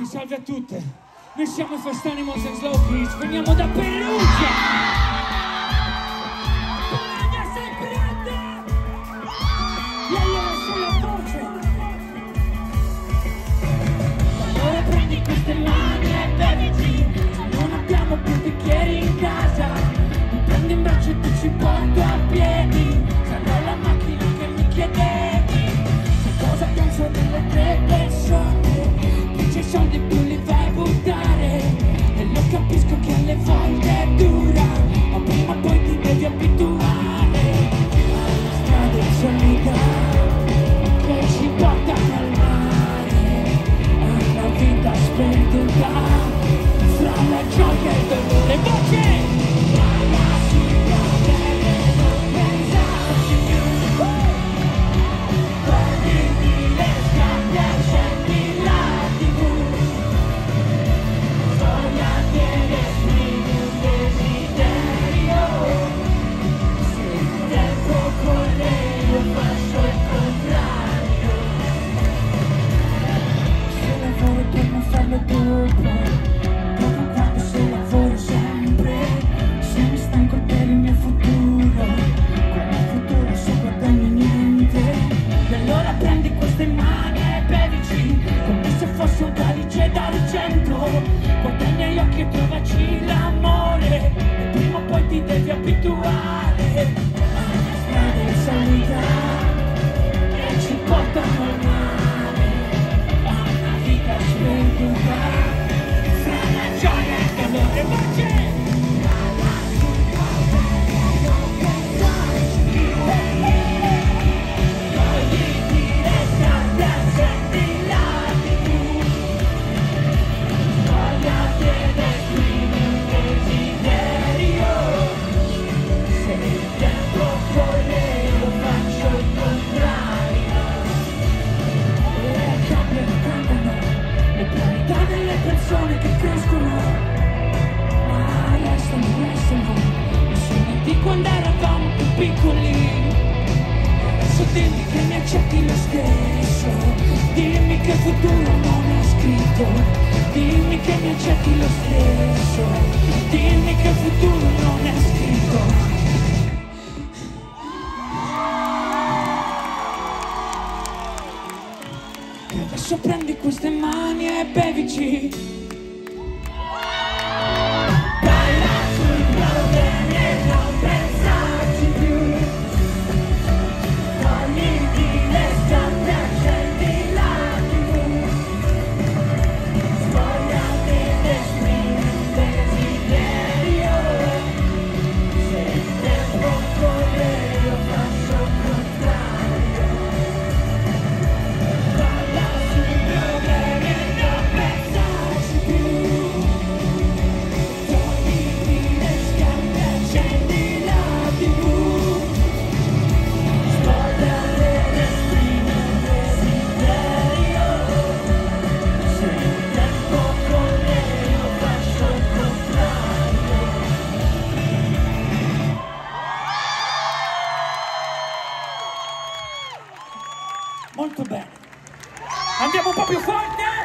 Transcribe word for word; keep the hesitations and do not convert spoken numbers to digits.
ragazzi, salve a tutte. Noi siamo i Fast Animals and Slow Kids, veniamo da Perugia. Bologna, sei pronta? E allora sei la voce. Allora prendi queste mani e bevici. Non abbiamo più bicchieri in casa. Mi prendi in braccio e ti ci porto a piedi. Sarò la macchina che mi chiedevi. Che cosa penso delle tre persone? C'è soldi più li vai a buttare. E lo capisco che alle volte è dura, ma prima o poi ti devi abituare alla strada in solita che ci portano al mare, alla vita sperduta fra la gioia e il dolore. Voce! Guarda i miei occhi e trovaci l'amore, e prima o poi ti devi abituare alla strada in salita che ci portano al mare, a una vita sperduta fra la gioia e il dolore. Voce! Persone che crescono, ma restano, restano i sogni di quando eravamo più piccoli. Adesso dimmi che mi accetti lo stesso, dimmi che il futuro non è scritto, dimmi che mi accetti lo stesso, dimmi che il futuro non è scritto. E adesso prendi queste mani e bevici. Molto bene. Andiamo un po' più forte.